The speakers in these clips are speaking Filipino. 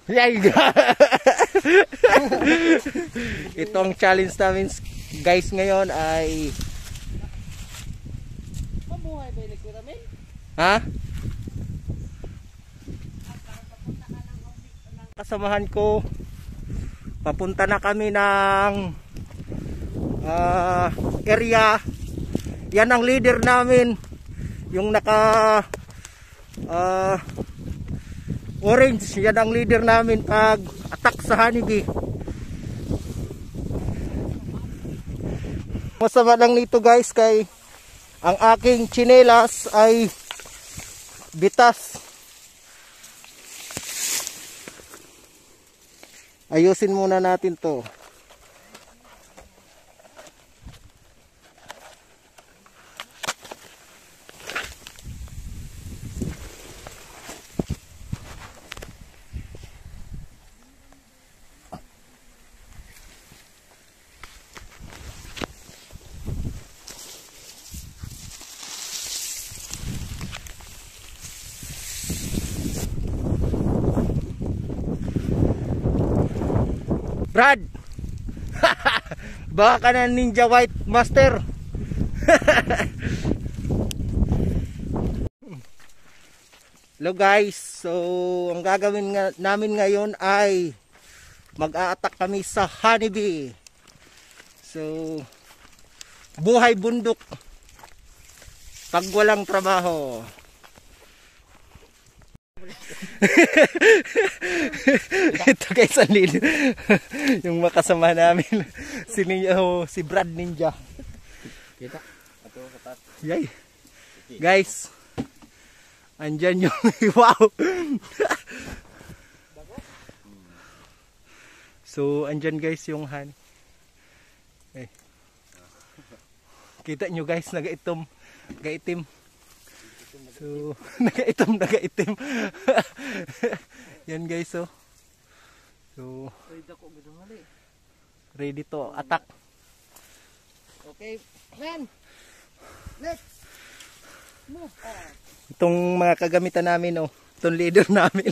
Yay! Itong challenge namin guys ngayon ay mabuhay ba yung namin? ha? Kasamahan ko papunta na kami ng area. Yan ang leader namin, yung naka orange. Yan ang leader namin pag attack sa honeybee. Masama lang nito guys kay ang aking tsinelas ay bitas. Ayusin muna natin to. Brad, baka ka na Ninja White Master. Hello guys, so ang gagawin namin ngayon ay mag-a-attack kami sa honeybee. So buhay bundok pag walang trabaho. Ito guys, ang lilo. Yung makasama namin si Brad Ninja. Kita. Ato katas. Yay. Guys, andyan yung wow. So andyan guys yung honey. Hey. Kita nyo guys, nagaitim. So, nagaitim. Yan guys, oh. So, ready to attack. Okay, man. Next. Move on. Itong mga kagamitan namin, oh. Itong leader namin.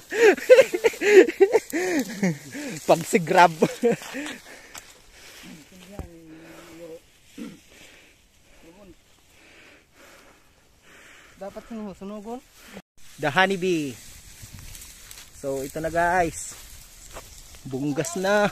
Pag si grab. Dapat sunugon. The honeybee. So ito na guys. Bunggas na.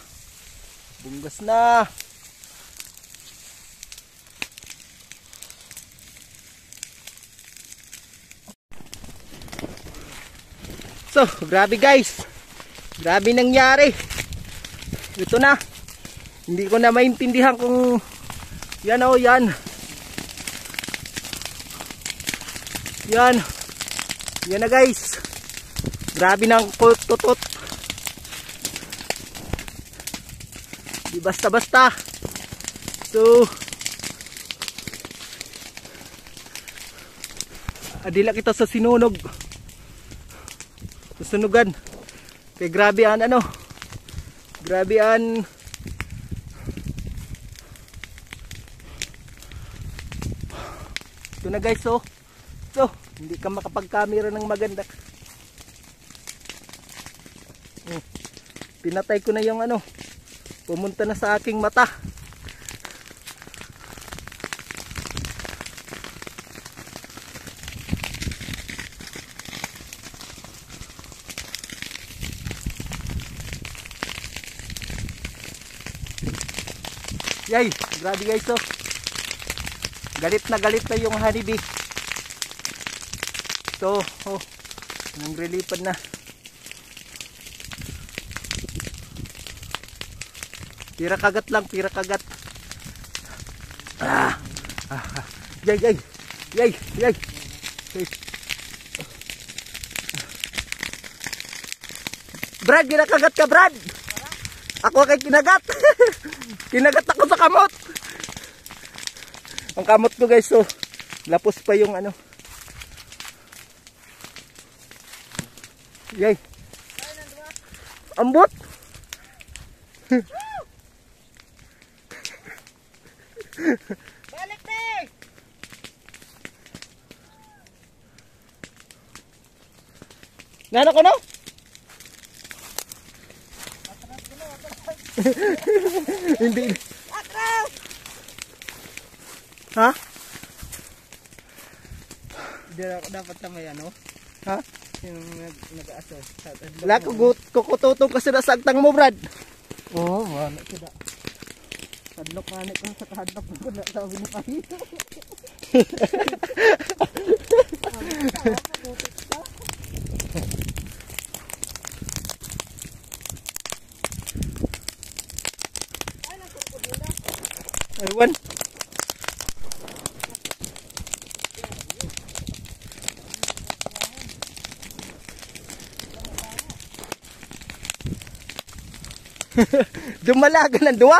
So grabe guys. Grabe nangyari. Ito na. Hindi ko na maintindihan kung yan o yan. Yan na guys. Grabe ng tutot. Di basta-basta. So adila kita sa sinunog. Susunugan. Kaya grabe an ano. Grabe an ito na guys, oh. So, hindi ka makapag-camera ng maganda. Pinatay ko na yung ano. Pumunta na sa aking mata. Yay, grabe guys, oh. Galit na yung honeybee. So, oh, nanglilipad na. Pira kagat lang. Yay. Brad, kinakagat ka, Brad. Ako kay kinagat. Kinagat ako sa kamot. Ang kamot ko guys, so lapos pa yung ano. Yay. Ambot. Balik deh. Nano ko no? Hindi. Atras! Ha? Hindi ako dapat sa may ano? Ha? Yung nag-aso. Wala, kukututong kasi na sagtang mo, Brad. Oo, wala sila. Hadlok nga ko sa kahadlok ko na sabi na kayo. Aywan. Dumalaga ng duwa.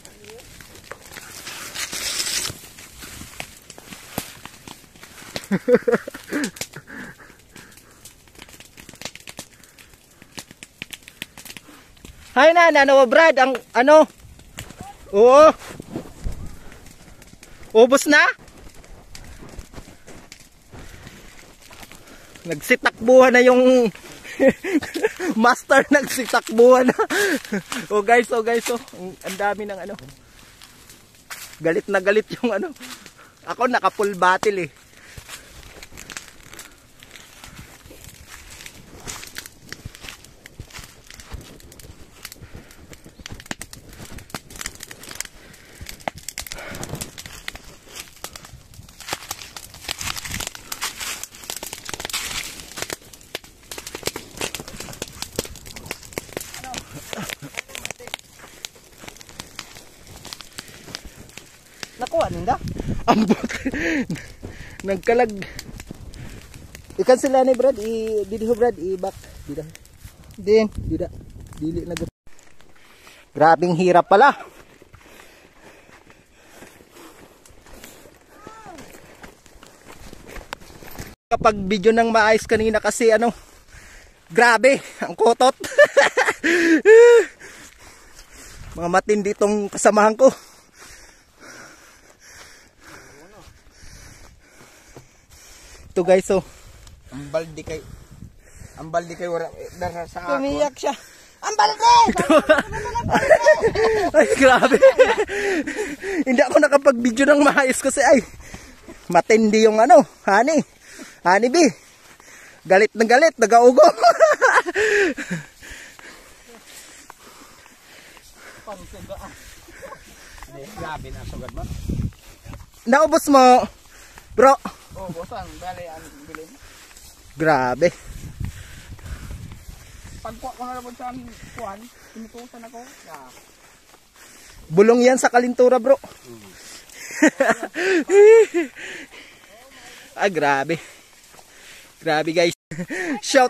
Hay na, ano Brad, ang ano? Oo. Ubos na? Nagsitakbuhan na yung master, nagsitakbuhan na. Oh guys, ang dami ng ano. Galit na galit yung ano. Ako naka full battle eh. Nakuha ninda? Ambot. Nagkalag. Ikan sila ni Brad, didi ho Brad, i-back. Dida. Din, dida. Dili na. Grabing hirap pala. Kapag video ng maayos kanina kasi ano, grabe, ang kotot. Mga matindi tong kasamahan ko. Ito guys, so Ang baldi kay wala dara sa ako. umiyak siya. Ang balde! Ay, grabe. Hindi ako nakapag-video ng maayos kasi ay matindi yung ano, honey bee. Galit na galit, nagaugo. Grabe na sugad mo. Naubos mo, bro. Oh, bosan, bali ang bilin. Grabe. Pagkuha ko na lang sa kuan, tinutusan ako. Yeah. Bulong yan sa kalintura, bro. Ah, grabe. Grabe, guys. Shout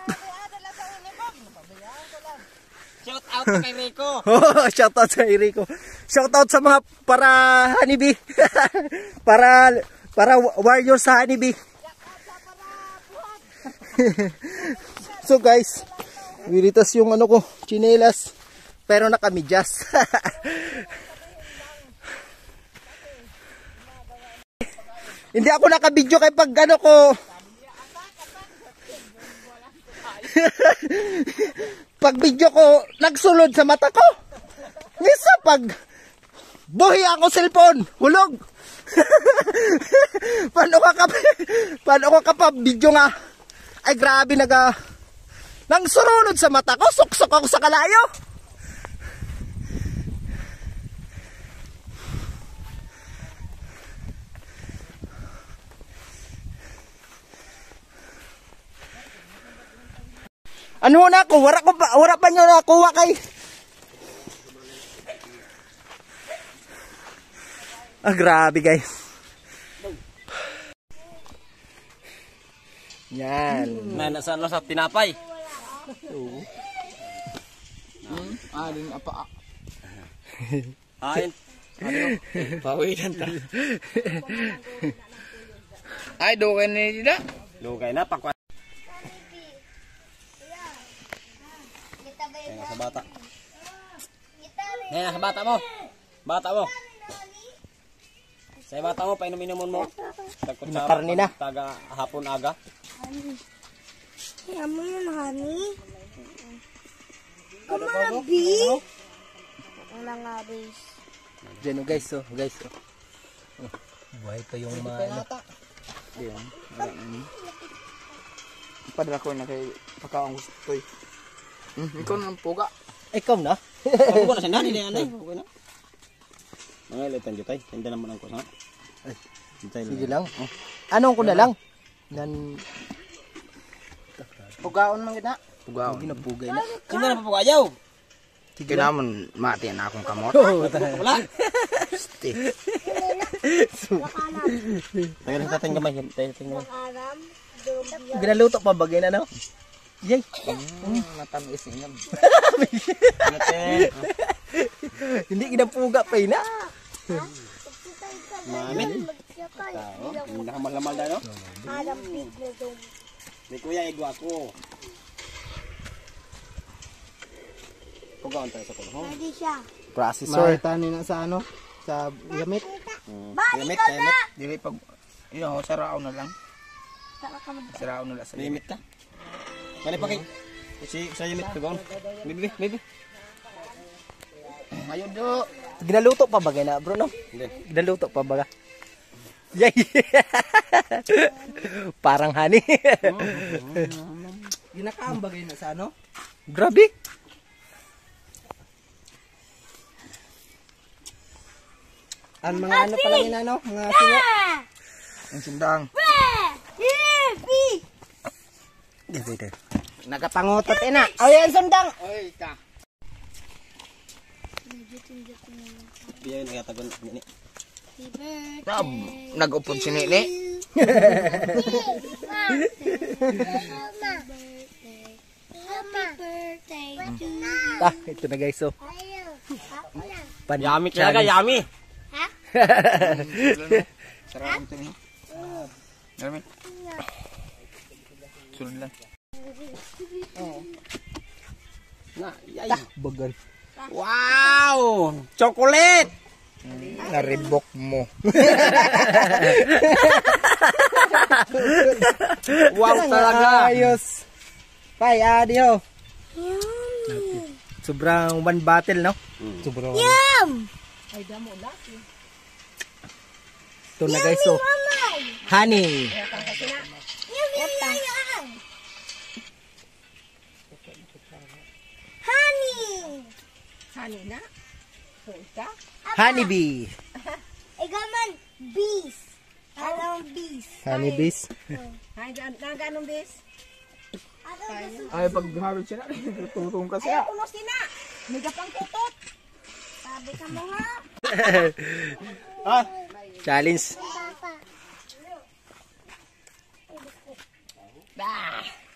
Shout out kay Rico. Oh, shout out sa Rico. Shout out sa mga para honeybee. para warriors sa honeybee. So guys, wiritas yung ano ko, chinelas, pero nakamidyas. Hindi ako nakabidyo kay pag ano ko. Pag video ko, nagsulod sa mata ko. Misa pag buhi ako cellphone, hulog. Paano ka pa video nga? Ay grabe nang surunod sa mata ko, suksok ako sa kalayo. Ano na ako? Wala pa nyo nakuha kay. Ah, grabe guys. Yan. Na nasa ano sa tinapay. Oo. Alin apa? Ain. Ano? Pawidan ta. Ay dugay ni dida. Dugay na pakwa. Sa bata. Sa bata mo. Bata mo. Sa bata mo, painom-inomon mo. Nakarni na. Taga hapon aga. Amo yun, honey. Kumabi. Ang nangaris. Diyan oh guys, oh. Guys, oh. Oh, buhay pa yung mga... Diyan. Padala ko na kay pagkaang gusto eh. Ikaw na ang puga. Ikaw na? Ako na siya nani na yan. Okay na. Mga ilitan dito ay. Hindi naman ang kusa. Ay, Hintay sige lang. Oh. Anong ko na lang? Nan... Pugaon man gina. Pugaon. Hindi na pugay na. Hindi na papukayaw. Sige lang. Kinaman mati na akong kamot. Wala. Stick. Tayo lang tating gamay. Tayo tating gamay. Aram. Ginaluto pa bagay na, no? Yay! Natamis niya. Hindi ginapuga pa ina. Mamit. Hindi ka malamal na no? Aram pig na doon. May kuya igwa ko. Pugaon tayo sa kulo. Pwede siya. Processor. Tani na sa ano? Sa gamit. Balik ka na! Dili pag iyo sarao na lang. Saka ka mag... Sarao na lang sa Limit ka. Kani pa kay. Si sa limit pugaon. Bibi, bibi. Ayun do. Ginaluto pa bagay na, bro, no? Hindi. Ginaluto pa baga. Yay! Parang honey. Ginakaam bagay na sa ano? Grabe. Ang mga ano pa lang inano, mga singo. Ang sindang. Dito. Nagapangutot ina. Ay, ang sundang. Oy, ka. Piya yung nagatagon ni. Nag-upod si Nini. Ito na guys, so. Yummy talaga, yummy. Sarap ito niyo. Dami. Sunod lang. Na, yay. Bagal. Wow! Chocolate! Naribok mo. Wow talaga. Ayos. Pai, adio. Sobrang one bottle, no? Sobrang. Yum! Ito na guys, so. Honey. Honey na? Honey bee. Ikaw man, bees. Anong bees? Honey bees. Naganong bees? Ay, pag harvest siya na, tutong kasi ah. Kuno sina. Miga pang tutot. Sabi ka mo nga. Challenge. Papa.